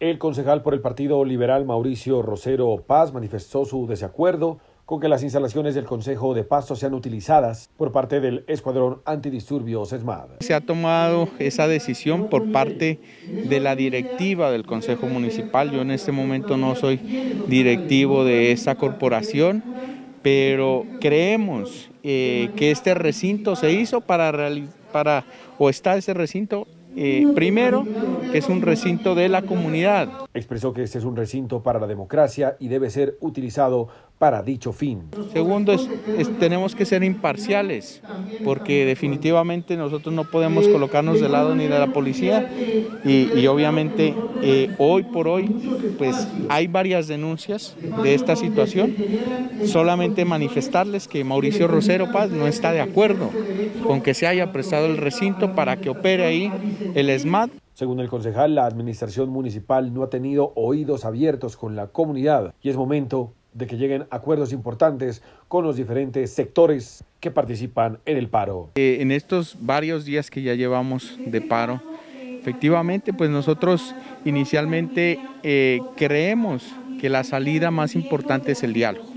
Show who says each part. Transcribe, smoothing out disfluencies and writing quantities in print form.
Speaker 1: El concejal por el Partido Liberal Mauricio Rosero Paz manifestó su desacuerdo con que las instalaciones del Consejo de Pasto sean utilizadas por parte del Escuadrón Antidisturbios ESMAD.
Speaker 2: Se ha tomado esa decisión por parte de la directiva del Consejo Municipal. Yo en este momento no soy directivo de esta corporación, pero creemos que este recinto se hizo está ese recinto. Primero, que es un recinto de la comunidad.
Speaker 1: Expresó que este es un recinto para la democracia y debe ser utilizado para dicho fin.
Speaker 2: Segundo, tenemos que ser imparciales, porque definitivamente nosotros no podemos colocarnos del lado ni de la policía y obviamente hoy por hoy pues hay varias denuncias de esta situación. Solamente manifestarles que Mauricio Rosero Paz no está de acuerdo con que se haya prestado el recinto para que opere ahí el ESMAD.
Speaker 1: Según el concejal, la administración municipal no ha tenido oídos abiertos con la comunidad y es momento de que lleguen acuerdos importantes con los diferentes sectores que participan en el paro.
Speaker 2: En estos varios días que ya llevamos de paro, efectivamente, pues nosotros inicialmente creemos que la salida más importante es el diálogo.